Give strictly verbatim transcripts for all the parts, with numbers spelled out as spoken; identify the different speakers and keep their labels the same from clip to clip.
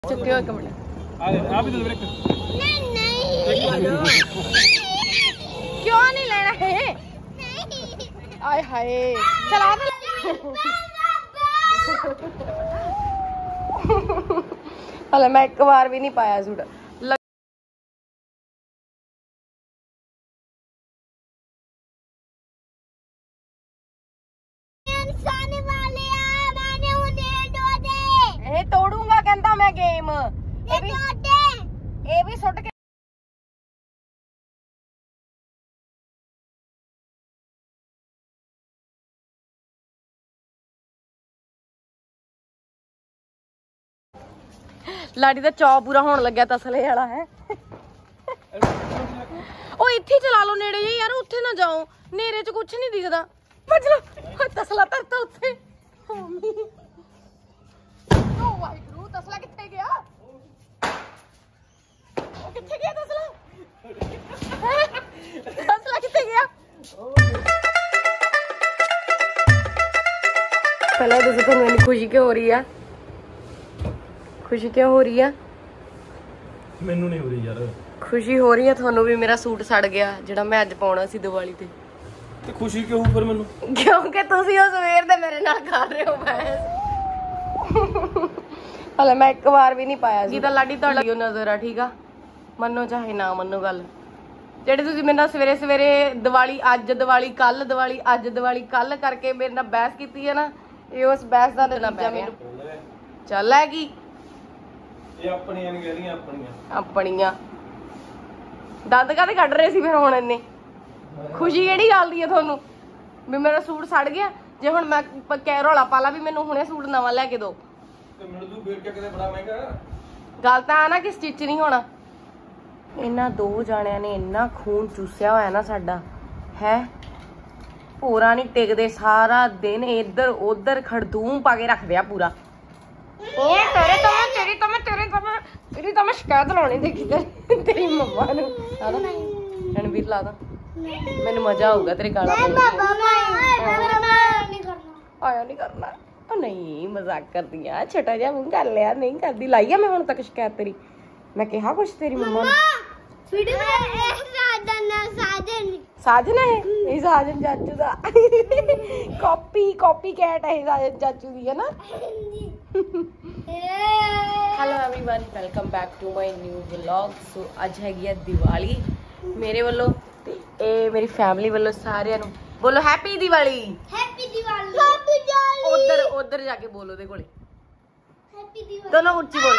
Speaker 1: चुके हो एक मिनट।
Speaker 2: आप ही ब्रेक
Speaker 1: नहीं नहीं क्यों नहीं लेना है? आय हाय चला हले मैं एक बार भी नहीं पाया सूट। तोड़ूंगा कहता मैं गेम ये भी ये भी सुट के लाड़ी दा चौ पूरा होने लग्या तसले वाला है। ओ इत्थे चला लो नेड़े जे यार उत्थे ना जाओ नेरे च कुछ नहीं दिखदा। भज लो तसला धरता उत्थे। वाहिगुरू तसला किथे गया? ओ किथे गया तसला? तसला किथे गया? पहले तो ਤੁਹਾਨੂੰ ਇੰਨੀ खुशी क्यों हो रही है? खुशी क्यों हो रही है?
Speaker 2: ਮੈਨੂੰ ਨਹੀਂ ਹੋ ਰਹੀ ਯਾਰ।
Speaker 1: खुशी हो रही है ਤੁਹਾਨੂੰ ਵੀ ਮੇਰਾ ਸੂਟ ਸੜ ਗਿਆ ਜਿਹੜਾ ਮੈਂ ਅੱਜ ਪਾਉਣਾ ਸੀ ਦੀਵਾਲੀ ਤੇ।
Speaker 2: ਤੇ ਖੁਸ਼ੀ ਕਿਉਂ ਹੋ ਫਿਰ ਮੈਨੂੰ?
Speaker 1: ਕਿਉਂਕਿ ਤੁਸੀਂ ਉਹ ਸਵੇਰ ਦੇ ਮੇਰੇ ਨਾਲ ਕਰ ਰਹੇ ਹੋ ਬਹਿਸ। ਹਲੇ ਮੈਂ ਇੱਕ ਵਾਰ ਵੀ ਨਹੀਂ ਪਾਇਆ ਸੀ। ਤਾਂ ਲਾਡੀ ਤੁਹਾਡੀ ਉਹ ਨਜ਼ਰ ਆ ਠੀਕ ਆ ਮੰਨੋ ਚਾਹੇ ਨਾ ਮੰਨੋ ਗੱਲ। ਜਿਹੜੇ ਤੁਸੀਂ ਮੇਰੇ ਨਾਲ ਸਵੇਰੇ ਸਵੇਰੇ ਦੀਵਾਲੀ ਅੱਜ ਦੀਵਾਲੀ ਕੱਲ ਦੀਵਾਲੀ ਅੱਜ ਦੀਵਾਲੀ ਕੱਲ ਕਰਕੇ ਮੇਰੇ ਨਾਲ ਬਹਿਸ ਕੀਤੀ ਹੈ ਨਾ ਇਹ ਉਸ ਬਹਿਸ ਦਾ ਨਤੀਜਾ ਮੈਨੂੰ ਚੱਲ ਹੈਗੀ।
Speaker 2: ਇਹ ਆਪਣੀਆਂ ਨਹੀਂ ਗਲੀਆਂ ਆਪਣੀਆਂ
Speaker 1: ਆਪਣੀਆਂ ਦੰਦ ਕਾਹਦੇ ਕੱਢ ਰਹੇ ਸੀ ਫਿਰ ਹੁਣ ਇੰਨੇ? ਖੁਸ਼ੀ ਕਿਹੜੀ ਗੱਲ ਦੀ ਹੈ ਤੁਹਾਨੂੰ ਵੀ ਮੇਰਾ ਸੂਟ ਸੜ ਗਿਆ? ਜੇ ਹੁਣ ਮੈਂ ਕਹਿ ਰੌਲਾ ਪਾ ਲਾ ਵੀ ਮੈਨੂੰ ਹੁਣੇ ਸੂਟ ਨਵਾਂ ਲੈ ਕੇ ਦਿਓ
Speaker 2: ਤੇ ਮਿਲ ਜੂ ਫੇਰ ਕਿਤੇ ਬੜਾ ਮਹਿੰਗਾ।
Speaker 1: ਗੱਲ ਤਾਂ ਆ ਨਾ ਕਿ ਸਟਿਚ ਨਹੀਂ ਹੋਣਾ। ਇਹਨਾਂ ਦੋ ਜਾਣਿਆਂ ਨੇ ਇੰਨਾ ਖੂਨ ਚੂਸਿਆ ਹੋਇਆ ਨਾ ਸਾਡਾ ਹੈ ਪੂਰਾ ਨਹੀਂ ਟਿਕਦੇ ਸਾਰਾ ਦਿਨ ਇੱਧਰ ਉੱਧਰ ਖੜਦੂਮ ਪਾ ਕੇ ਰੱਖਦੇ ਆ ਪੂਰਾ। ਇਹ ਤੇਰੇ ਤੋਂ ਮੈਂ ਤੇਰੀ ਤੋਂ ਮੈਂ ਤੇਰੇ ਤੋਂ ਮੈਂ ਤੇਰੀ ਤਾਂ ਮੈਂ ਸ਼ਿਕਾਇਤ ਲਾਉਣੀ ਦੇਖੀ ਤੇਰੀ ਮੰਮਾ ਨੂੰ ਲਾ ਦਾ ਰਣਵੀਰ ਲਾ ਦਾ ਮੈਨੂੰ ਮਜ਼ਾ ਆਊਗਾ ਤੇਰੇ ਗਾਲਾਂ ਪਾਉਣ ਦਾ। ਆਇਆ ਨਹੀਂ ਕਰਨਾ ਉਹ ਨਹੀਂ ਮਜ਼ਾਕ ਕਰਦੀ ਆ ਛੋਟਾ ਜਿਹਾ ਮੂੰਹ ਕਰ ਲਿਆ ਨਹੀਂ ਕਰਦੀ ਲਾਈ ਆ ਮੈਂ ਹੁਣ ਤੱਕ ਸ਼ਿਕਾਇਤ ਤੇਰੀ? ਮੈਂ ਕਿਹਾ ਕੁਛ ਤੇਰੀ ਮੰਮਾ ਨੂੰ? ਸਾਜਨ ਹੈ ਇਹ ਸਾਜਨ ਚਾਚੂ ਦਾ ਕਾਪੀ ਕਾਪੀ ਕੈਟ ਹੈ ਸਾਜਨ ਚਾਚੂ ਦੀ ਹੈ ਨਾ। Hello everyone welcome back to my new vlog. So ਅੱਜ ਹੈਗੀ ਆ ਦੀਵਾਲੀ ਮੇਰੇ ਵੱਲੋਂ ਤੇ ਇਹ ਮੇਰੀ ਫੈਮਿਲੀ ਵੱਲੋਂ ਸਾਰਿਆਂ ਨੂੰ ਬੋਲੋ happy Diwali. Happy Diwali happy Diwali. ਉਧਰ ਉਧਰ ਜਾ ਕੇ ਬੋਲੋ ਉਹਦੇ ਕੋਲੇ ਹੈਪੀ ਦੀਵਾਲੀ ਦੋਨੋਂ ਉੱਚੀ ਬੋਲ।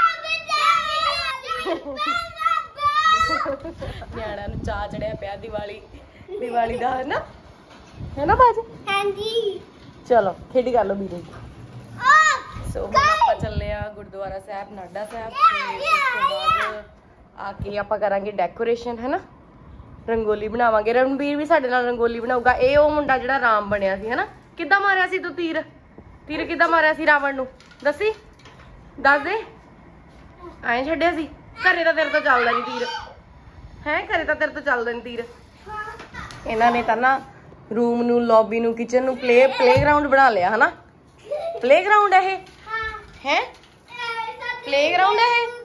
Speaker 1: ਨਿਆਣਾ ਨੂੰ ਚਾਹ ਚੜਿਆ ਪਿਆ ਦੀਵਾਲੀ ਦੀਵਾਲੀ ਦਾ ਹੈ ਨਾ ਹੈ ਨਾ ਬਾਜ? ਹਾਂਜੀ ਚਲੋ ਖੇਡੀ ਕਰ ਲਓ ਵੀਰੇ। ਸੋ ਹੁਣ ਆਪਾਂ ਚੱਲੇ ਆ ਗੁਰਦੁਆਰਾ ਸਾਹਿਬ ਨਾਡਾ ਸਾਹਿਬ ਤੇ ਉਸ ਤੋਂ ਬਾਅਦ ਆ ਕੇ ਆਪਾਂ ਕਰਾਂਗੇ ਡੈਕੋਰੇਸ਼ਨ ਹੈ ਨਾ ਰੰਗੋਲੀ ਬਣਾਵਾਂਗੇ। ਰਣਬੀਰ ਵੀ ਸਾਡੇ ਨਾਲ ਰੰਗੋਲੀ ਬਣਾਊਗਾ। ਇਹ ਉਹ ਮੁੰਡਾ ਜਿਹੜਾ ਰਾਮ ਬਣਿਆ ਸੀ ਹੈ ਨਾ। ਕਿੱਦਾਂ ਮਾਰਿਆ ਸੀ ਤੂੰ ਤੀਰ? ਤੀਰ ਕਿੱਦਾਂ ਮਾਰਿਆ ਸੀ ਰਾਵਣ ਨੂੰ ਦੱਸੀ ਦੱਸ ਦੇ। ਐਂ ਛੱਡਿਆ ਸੀ? ਘਰੇ ਤਾਂ ਤੇਰੇ ਤੋਂ ਚੱਲਦਾ ਨਹੀਂ ਤੀਰ ਹੈ ਘਰੇ ਤਾਂ ਤੇਰੇ ਤੋਂ ਚੱਲਦਾ ਨਹੀਂ ਤੀਰ। ਇਹਨਾਂ ਨੇ ਤਾਂ ਨਾ ਰੂਮ ਨੂੰ ਲੌਬੀ ਨੂੰ ਕਿਚਨ ਨੂੰ ਪਲੇ ਪਲੇਗਰਾਉਂਡ ਬਣਾ ਲਿਆ ਹਨਾ। ਪਲੇਗਰਾਉਂਡ ਹੈ ਇਹ ਹੈ ਪਲੇਗਰਾਉਂਡ ਹੈ ਇਹ।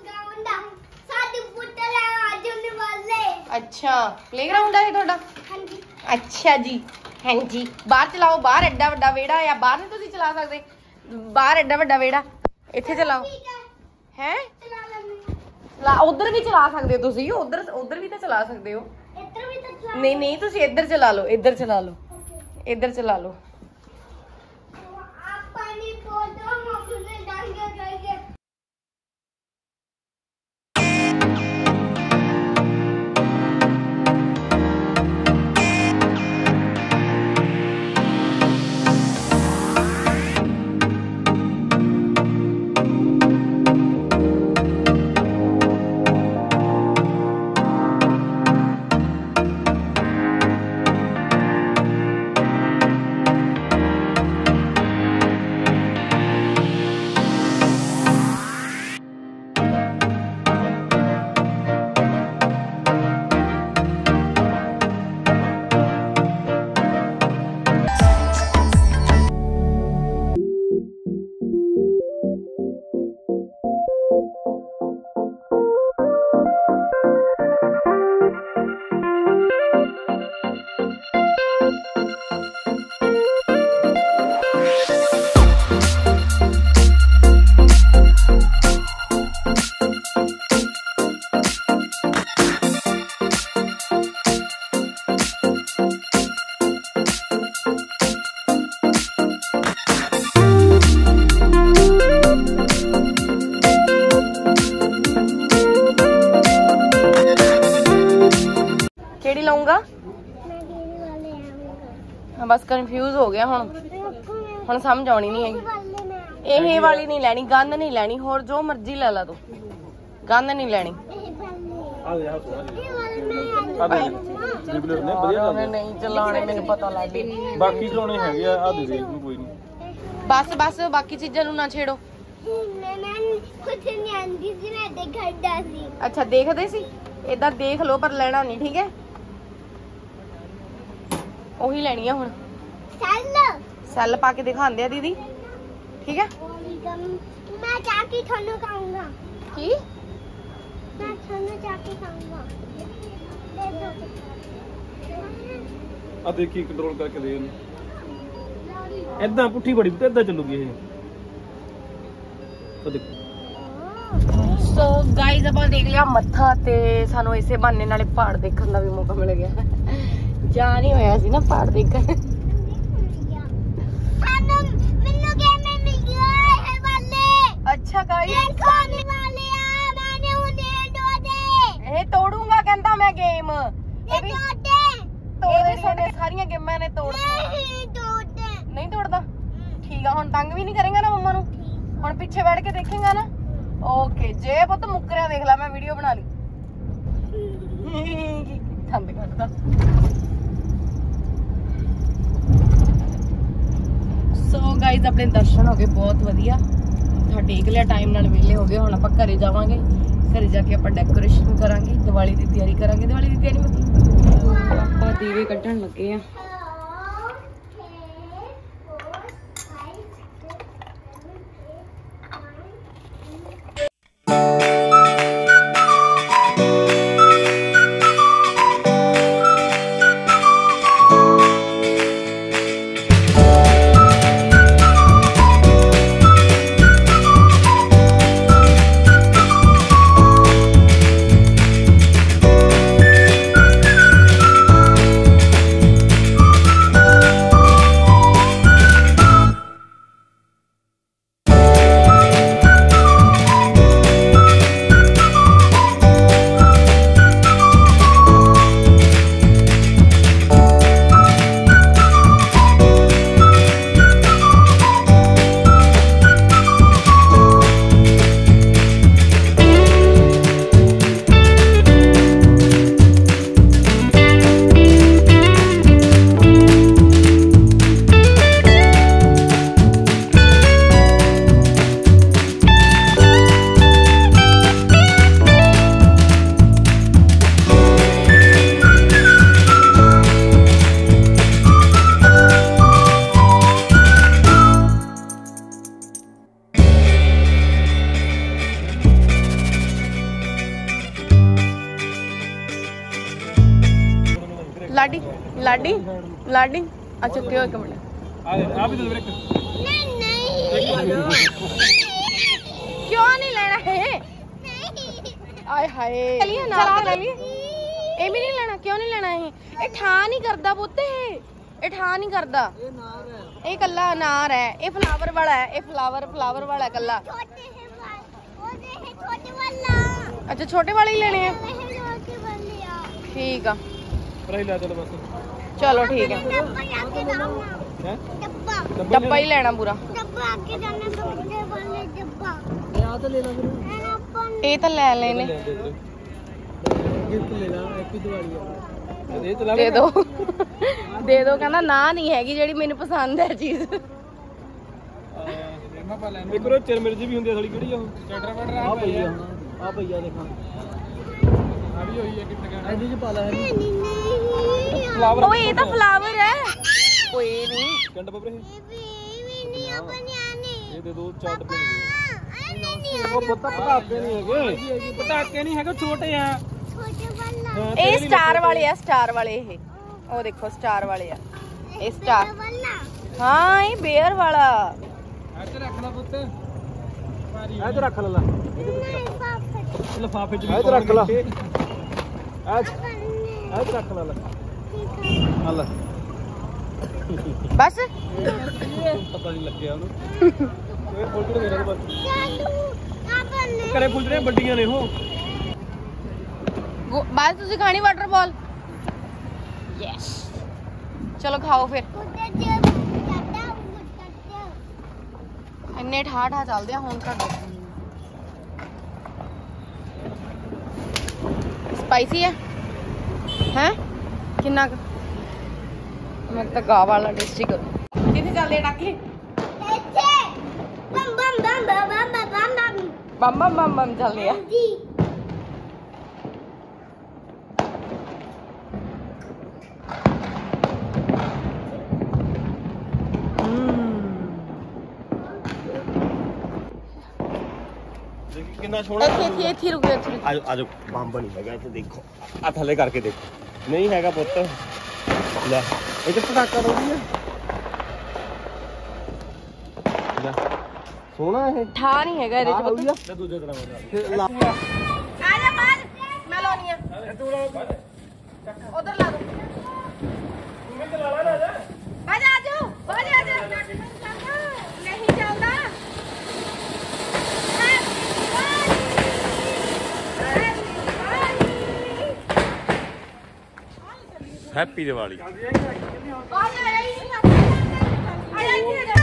Speaker 1: अच्छा प्लेग्राउंड है ਤੁਹਾਡਾ? ਹਾਂਜੀ ਅੱਛਾ ਜੀ ਹਾਂਜੀ ਬਾਹਰ ਚਲਾਓ ਬਾਹਰ ਐਡਾ ਵੱਡਾ ਵਿਹੜਾ ਆ ਬਾਹਰ ਨਹੀਂ ਤੁਸੀਂ ਚਲਾ ਸਕਦੇ ਬਾਹਰ ਐਡਾ ਵੱਡਾ ਵਿਹੜਾ ਇੱਥੇ ਚਲਾਓ ਹੈ ਚਲਾ ਉਧਰ ਵੀ ਚਲਾ ਸਕਦੇ ਹੋ ਤੁਸੀਂ ਉਧਰ ਉਧਰ ਵੀ ਤਾਂ ਚਲਾ ਸਕਦੇ ਹੋ ਇੱਧਰ ਵੀ ਤਾਂ ਨਹੀਂ ਨਹੀਂ ਤੁਸੀਂ ਇੱਧਰ ਚਲਾ ਲਓ ਇੱਧਰ ਚਲਾ ਲਓ ਇੱਧਰ ਚਲਾ ਲਓ। ਆਉਂਗਾ? ਹਾਂ ਬਸ ਕਨਫਿਊਜ਼ ਹੋ ਗਿਆ ਹੁਣ ਹੁਣ ਸਮਝ ਆਉਣੀ ਨਹੀਂ ਹੈਗੀ। ਇਹ ਵਾਲੀ ਨਹੀਂ ਲੈਣੀ, ਗੰਦ ਨਹੀਂ ਲੈਣੀ, ਹੋਰ ਜੋ ਮਰਜ਼ੀ ਲੈ ਲਾ ਤੂੰ, ਗੰਦ ਨਹੀਂ ਲੈਣੀ। ਨਹੀਂ ਚਲਾਉਣੇ ਮੈਨੂੰ ਪਤਾ ਲੱਗ ਗਿਆ,
Speaker 2: ਬਾਕੀ ਚਲਾਉਣੇ ਹੈਗੇ ਆ। ਆ ਦੇ ਦੇ ਇਹਨੂੰ, ਕੋਈ ਨਹੀਂ।
Speaker 1: ਬਸ ਬਸ ਬਾਕੀ ਚੀਜ਼ਾਂ ਨੂੰ ਨਾ ਛੇੜੋ। ਅੱਛਾ ਦੇਖਦੇ ਸੀ, ਏਦਾਂ ਦੇਖ ਲਓ ਪਰ ਲੈਣਾ ਨਹੀਂ, ਠੀਕ ਹੈ? ਉਹੀ ਲੈਣੀ ਆ ਹੁਣ। ਸੈੱਲ ਪਾ ਕੇ ਦਿਖਾਉਂਦੇ ਆ ਦੀਦੀ, ਠੀਕ ਹੈ?
Speaker 3: ਮੈਂ ਜਾ ਕੇ ਤੁਹਾਨੂੰ ਖਾਊਂਗਾ।
Speaker 1: ਕੀ?
Speaker 3: ਮੈਂ ਤੁਹਾਨੂੰ ਜਾ ਕੇ ਖਾਊਂਗਾ। ਦੇ ਦੋ।
Speaker 2: ਆ ਦੇਖੀ ਕੰਟਰੋਲ ਕਰਕੇ ਦੇ ਇਹਨੂੰ। ਏਦਾਂ ਪੁੱਠੀ ਬੜੀ ਤੇ ਏਦਾਂ ਚੱਲੂਗੀ ਇਹ। ਉਹ ਦੇਖੋ।
Speaker 1: ਸੋ ਗਾਇਜ਼ ਆਪਾਂ ਦੇਖ ਲਿਆ ਮੱਥਾ, ਤੇ ਸਾਨੂੰ ਇਸੇ ਬਹਾਨੇ ਨਾਲੇ ਪਹਾੜ ਦੇਖਣ ਦਾ ਵੀ ਮੌਕਾ ਮਿਲ ਗਿਆ। ਜਾ ਨਹੀਂ ਹੋਇਆ ਸੀ ਨਾ ਪਹਾੜ ਦੇਖਣ। अच्छा गाइस ਇਹ ਤੋੜੂੰਗਾ ਕਹਿੰਦਾ ਮੈਂ ਗੇਮ। ਇਹ ਵੀ ਤੋੜਦੇ ਨੇ ਸਾਰੀਆਂ ਗੇਮਾਂ ਨੇ ਤੋੜਦੀਆਂ। ਨਹੀਂ ਤੋੜਦਾ? ਠੀਕ ਆ, ਹੁਣ ਤੰਗ ਵੀ ਨਹੀਂ ਕਰੇਗਾ ਨਾ ਮੰਮਾ ਨੂੰ? ਹੁਣ ਪਿੱਛੇ ਬੈਠ ਕੇ ਦੇਖੇਗਾ ਨਾ? ਓਕੇ। ਜੇ ਪੁੱਤ ਮੁੱਕਰਿਆ ਦੇਖ ਲੈ, ਮੈਂ ਵੀਡੀਓ ਬਣਾ ਲਈ। ਠੰਡ ਕੱਢਦਾ। ਸੋ ਗਾਇਜ਼ ਆਪਣੇ ਦਰਸ਼ਨ ਹੋ ਗਏ ਬਹੁਤ ਵਧੀਆ, ਮੱਥਾ ਟੇਕ ਲਿਆ, ਟਾਈਮ ਨਾਲ ਵਿਹਲੇ ਹੋ ਗਏ। ਹੁਣ ਆਪਾਂ ਘਰੇ ਜਾਵਾਂਗੇ, ਘਰੇ ਜਾ ਕੇ ਆਪਾਂ ਡੈਕੋਰੇਸ਼ਨ ਕਰਾਂਗੇ, ਦੀਵਾਲੀ ਦੀ ਤਿਆਰੀ ਕਰਾਂਗੇ। ਦੀਵਾਲੀ ਦੀ ਤਿਆਰੀ ਮਤਲਬ ਆਪਾਂ ਦੀਵੇ ਕੱਢਣ ਲੱਗੇ ਆ। ਲਾਡੀ ਲਾਡੀ ਲਾਡੀ ਅੱਛਾ ਕਿਉਂ ਇੱਕ ਮਿੰਟ
Speaker 2: ਆ ਆ ਵੀ ਦੇ ਦੇ ਇੱਕ।
Speaker 3: ਨਹੀਂ ਨਹੀਂ
Speaker 1: ਕਿਉਂ ਨਹੀਂ ਲੈਣਾ ਹੈ? ਆਏ ਹਾਏ ਚਲੀਏ ਨਾਲ ਲੈ ਲਈਏ। ਇਹ ਵੀ ਨਹੀਂ ਲੈਣਾ? ਕਿਉਂ ਨਹੀਂ ਲੈਣਾ? ਇਹ ਇਹ ਠਾ ਨਹੀਂ ਕਰਦਾ ਪੁੱਤ, ਇਹ ਇਹ ਠਾ ਨਹੀਂ ਕਰਦਾ। ਇਹ ਨਾਰ ਹੈ, ਇਹ ਕੱਲਾ ਅਨਾਰ ਹੈ। ਇਹ ਫਲਾਵਰ ਵਾਲਾ ਹੈ, ਇਹ ਫਲਾਵਰ ਫਲਾਵਰ ਵਾਲਾ ਕੱਲਾ।
Speaker 3: ਛੋਟੇ ਹੈ ਉਹਦੇ ਹੈ ਛੋਟੇ ਵਾਲਾ।
Speaker 1: ਅੱਛਾ ਛੋਟੇ ਵਾਲੇ ਹੀ ਲੈਣੇ ਆ?
Speaker 3: ਇਹ ਛੋਟੇ ਵਾਲੇ ਆ।
Speaker 1: ਠੀਕ ਆ
Speaker 2: ਫਰਾਈ ਲੈ ਚਲੋ ਬਸ।
Speaker 1: ਚਲੋ ਠੀਕ ਹੈ।
Speaker 3: ਡੱਬਾ ਅੱਗੇ ਜਾਣਾ
Speaker 2: ਹੈ
Speaker 3: ਡੱਬਾ
Speaker 1: ਡੱਬਾ ਹੀ ਲੈਣਾ ਪੂਰਾ।
Speaker 3: ਡੱਬਾ ਅੱਗੇ ਜਾਣਾ ਛੋਟੇ ਵਾਲੇ ਡੱਬਾ।
Speaker 2: ਇਹ ਆ ਤਾਂ ਲੈ ਲਾ ਫਿਰ।
Speaker 1: ਇਹ ਤਾਂ ਲੈ ਲੈਨੇ।
Speaker 2: ਗਿਫਟ ਲੈ ਲਾ, ਹੈਪੀ ਦੀਵਾਲੀ ਆ। ਦੇ ਚਲਾ
Speaker 1: ਦੇ ਦੋ ਦੇ ਦੋ ਕਹਿੰਦਾ ਨਾ ਨਹੀਂ ਹੈਗੀ ਜਿਹੜੀ ਮੈਨੂੰ ਪਸੰਦ ਹੈ ਚੀਜ਼।
Speaker 2: ਇੱਕ ਰੋ ਚਿਰ ਮਿਰਜੀ ਵੀ ਹੁੰਦੀ ਆ ਥੋੜੀ। ਕਿਹੜੀ ਆ ਉਹ? ਸਟਾਰਟਰ ਵਟਰ ਆ ਪਈਆ। ਆ ਪਈਆ ਦੇਖਾਂ। ਆ ਵੀ ਹੋਈ ਹੈ ਕਿੰਨੇ ਕਹਿਣਾ। ਇਹਦੇ ਚ ਪਾ ਲੈ।
Speaker 1: ਫਲਾਵਰ। ਓਏ ਇਹ ਤਾਂ ਫਲਾਵਰ ਹੈ। ਓਏ ਨਹੀਂ
Speaker 2: ਕੰਡ ਬੱਬਰੇ।
Speaker 3: ਇਹ ਵੀ ਵੀ ਨਹੀਂ ਆਪਣੇ ਆਨੇ।
Speaker 2: ਇਹ ਦੇ ਦੋ ਚਾਰ ਡੱਬੇ ਨੇ।
Speaker 3: ਨਹੀਂ ਨਹੀਂ
Speaker 2: ਉਹ ਪਤਾ ਪਟਾਕੇ ਨਹੀਂ ਹੈਗੇ, ਪਟਾਕੇ ਨਹੀਂ ਹੈਗੇ, ਛੋਟੇ ਆ।
Speaker 3: ਛੋਟੇ ਵਾਲਾ
Speaker 1: ਇਹ ਸਟਾਰ ਵਾਲੇ ਆ, ਸਟਾਰ ਵਾਲੇ। ਇਹ ਉਹ ਦੇਖੋ ਸਟਾਰ ਵਾਲੇ ਆ। ਇਹ ਸਟਾਰ
Speaker 3: ਵਾਲਾ।
Speaker 1: ਹਾਂ ਇਹ ਬੇਅਰ ਵਾਲਾ।
Speaker 2: ਇੱਥੇ ਰੱਖ ਲੈ ਪੁੱਤ। ਇੱਥੇ ਰੱਖ ਲੈ।
Speaker 3: ਨਹੀਂ ਪਾਪਾ
Speaker 2: ਲਿਫਾਫੇ ਚ ਵੀ ਇੱਥੇ ਰੱਖ ਲੈ। ਇੱਥੇ ਰੱਖ ਲੈ। ਆ ਲੈ
Speaker 1: ਬਸ
Speaker 2: ਪਤਾ ਨਹੀਂ ਲੱਗਿਆ ਉਹਨੂੰ। ਇਹ ਫੁੱਲੜੇ ਮੇਰੇ ਕੋਲ ਬਸ।
Speaker 3: ਚਾਲੂ ਆਪਨੇ
Speaker 2: ਘਰੇ ਫੁੱਲੜੇ ਵੱਡੀਆਂ ਨੇ ਉਹ।
Speaker 1: ਬਸ ਤੁਸੀਂ ਖਾਣੀ ਵਾਟਰ ਬਾਲ? ਯੈਸ ਚਲੋ ਖਾਓ ਫਿਰ
Speaker 3: ਉੱਤੇ ਜੇ ਚੱਲਦਾ ਉੱਤੇ
Speaker 1: ਇੰਨੇ ਠਾ ਠਾ ਚੱਲਦੇ ਆ ਹੁਣ ਤੁਹਾਡੇ ਸਪਾਈਸੀ ਹੈ ਹੈ ਕਿੰਨਾ ਕੁ ਮੈਂ ਤਾਂ ਗਾ ਵਾਲਾ ਟੇਸਟੀ ਕਰੂੰ ਕਿੱਥੇ ਚੱਲਦੇ ਡਾਕੇ
Speaker 3: ਇੱਥੇ ਬੰਮ ਬੰਮ ਬੰਮ ਬੰਮ ਬੰਮ ਬੰਮ
Speaker 1: ਬੰਮ ਬੰਮ ਬੰਮ ਬੰਮ ਚੱਲਦੇ ਆ
Speaker 3: ਜੀ
Speaker 2: ਕਿੰਨਾ ਸੋਹਣਾ
Speaker 1: ਇੱਥੇ ਇੱਥੇ ਇੱਥੇ ਰੁਕ ਜਾ ਇੱਥੇ ਰੁਕ।
Speaker 2: ਆਜੋ ਆਜੋ ਬੰਬ ਨਹੀਂ ਹੈਗਾ ਇੱਥੇ ਦੇਖੋ ਆ ਥੱਲੇ ਕਰਕੇ ਦੇਖੋ ਨਹੀਂ ਹੈਗਾ ਪੁੱਤ ਲੈ ਇਹ ਤੇ ਪਟਾਕਾ ਰੋਦੀ ਆ ਲੈ ਸੋਹਣਾ ਇਹ
Speaker 1: ਠਾ ਨਹੀਂ ਹੈਗਾ ਇਹਦੇ ਚ
Speaker 2: ਆ
Speaker 1: ਪਤਾ
Speaker 2: ਤੇ ਦੂਜੇ ਤਰ੍ਹਾਂ ਲਾ
Speaker 1: ਆ ਜਾ ਬਾਹਰ ਮੈਂ ਲਾਉਣੀ ਆ ਉਧਰ ਲਾ ਦੋ ਆ ਜਾ ਆਜੋ ਬਾਹਰ ਆ ਜਾ ਨਹੀਂ ਚੱਲਦਾ
Speaker 2: ਹੈਪੀ ਦੀਵਾਲੀ
Speaker 1: ਆ ਜਾ ਆ ਜਾ ਇੱਥੇ ਆ ਜਾ